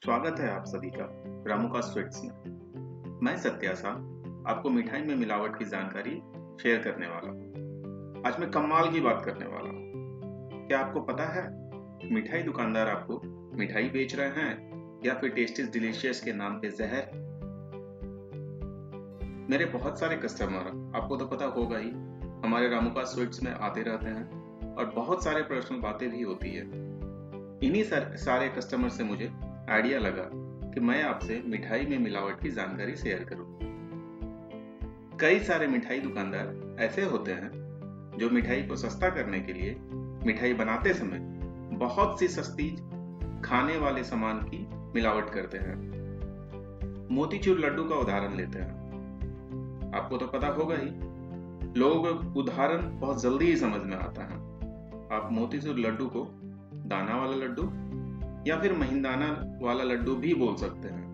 स्वागत है आप सभी का रामू स्वीट्स में। मैं सत्यासा आपको मिठाई में मिलावट की जानकारी शेयर करने वाला हूँ। आज मैं कमाल की बात करने वाला हूँ। क्या आपको पता है मिठाई दुकानदार आपको मिठाई बेच रहे हैं या फिर टेस्ट इज डिलीशियस के नाम पे जहर? मेरे बहुत सारे कस्टमर, आपको तो पता होगा ही, हमारे रामू स्वीट्स में आते रहते हैं और बहुत सारे पर्सनल बातें भी होती है। इन्हीं सारे कस्टमर से मुझे आइडिया लगा कि मैं आपसे मिठाई में मिलावट की जानकारी शेयर करूं। कई सारे मिठाई दुकानदार ऐसे होते हैं जो मिठाई को सस्ता करने के लिए मिठाई बनाते समय बहुत सी सस्ती खाने वाले सामान की मिलावट करते हैं। मोतीचूर लड्डू का उदाहरण लेते हैं। आपको तो पता होगा ही, लोगों को उदाहरण बहुत जल्दी ही समझ में आता है। आप मोतीचूर लड्डू को दाना वाला लड्डू या फिर महीनदाना वाला लड्डू भी बोल सकते हैं।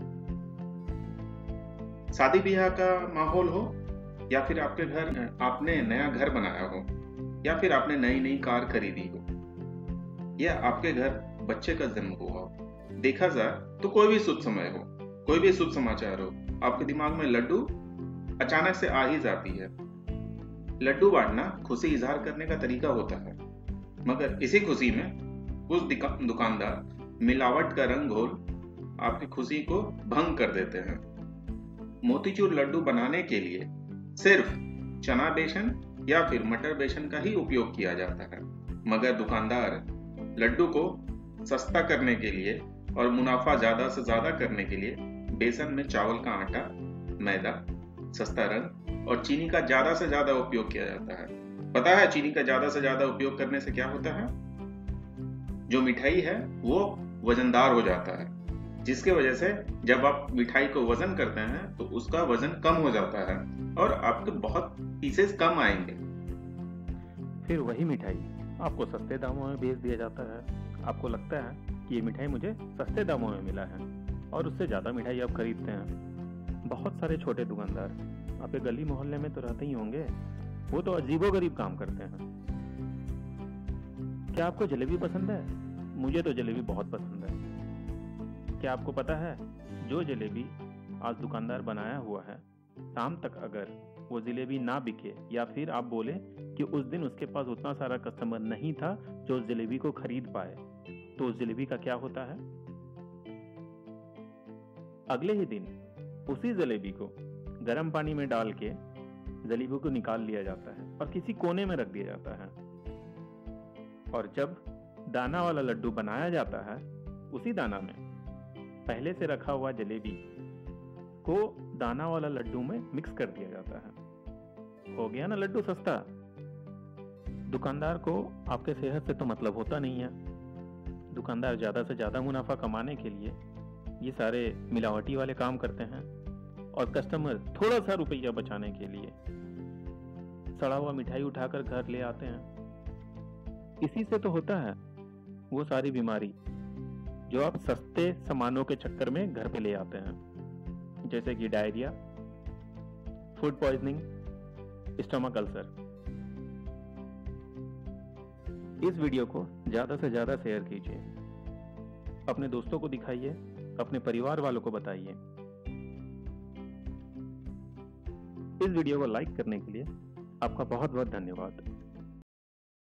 शादी ब्याह का माहौल हो या फिर आपके घर आपने नया घर बनाया हो या फिर आपने नई कार खरीदी हो या आपके घर बच्चे का जन्म हुआ हो, देखा जाए तो कोई भी शुभ समय हो, कोई भी शुभ समाचार हो, आपके दिमाग में लड्डू अचानक से आ ही जाती है। लड्डू बांटना खुशी इजहार करने का तरीका होता है, मगर इसी खुशी में उस दुकानदार मिलावट का रंग घोल आपकी खुशी को भंग कर देते हैं। मोतीचूर लड्डू बनाने के लिए सिर्फ चना बेसन या फिर मटर बेसन का ही उपयोग किया जाता है, मगर दुकानदार लड्डू को सस्ता करने के लिए और मुनाफा ज्यादा से ज्यादा करने के लिए बेसन में चावल का आटा, मैदा, सस्ता रंग और चीनी का ज्यादा से ज्यादा उपयोग किया जाता है। पता है चीनी का ज्यादा से ज्यादा उपयोग करने से क्या होता है? जो मिठाई है वो वजनदार हो जाता है, जिसके वजह से जब आप मिठाई को वजन करते हैं तो उसका वजन कम हो जाता है और आपके बहुत पीसेस कम आएंगे। फिर वही मिठाई आपको सस्ते दामों में बेच दिया जाता है। आपको लगता है कि ये मिठाई मुझे सस्ते दामों में मिला है और उससे ज़्यादा मिठाई आप खरीदते हैं। बहुत सारे छोटे दुकानदार आपके गली मोहल्ले में तो रहते ही होंगे, वो तो अजीबोगरीब काम करते हैं। क्या आपको जलेबी पसंद है? मुझे तो जलेबी बहुत पसंद है। क्या आपको पता है जो जलेबी आज दुकानदार बनाया हुआ है, शाम तक अगर वो जलेबी ना बिके या फिर आप बोले कि उस दिन उसके पास उतना सारा कस्टमर नहीं था जो उस जलेबी को खरीद पाए, तो उस जलेबी का क्या होता है? अगले ही दिन उसी जलेबी को गर्म पानी में डाल के जलेबी को निकाल लिया जाता है और किसी कोने में रख दिया जाता है। और जब दाना वाला लड्डू बनाया जाता है, उसी दाना में पहले से रखा हुआ जलेबी को दाना वाला लड्डू में मिक्स कर दिया जाता है। हो गया ना लड्डू सस्ता। दुकानदार को आपके सेहत से तो मतलब होता नहीं है। दुकानदार ज्यादा से ज्यादा मुनाफा कमाने के लिए ये सारे मिलावटी वाले काम करते हैं और कस्टमर थोड़ा सा रुपया बचाने के लिए सड़ा हुआ मिठाई उठाकर घर ले आते हैं। इसी से तो होता है वो सारी बीमारी जो आप सस्ते सामानों के चक्कर में घर पे ले आते हैं, जैसे कि diarrhoea, food poisoning, stomach ulcer. इस वीडियो को ज्यादा से ज्यादा शेयर कीजिए, अपने दोस्तों को दिखाइए, अपने परिवार वालों को बताइए। इस वीडियो को लाइक करने के लिए आपका बहुत बहुत धन्यवाद।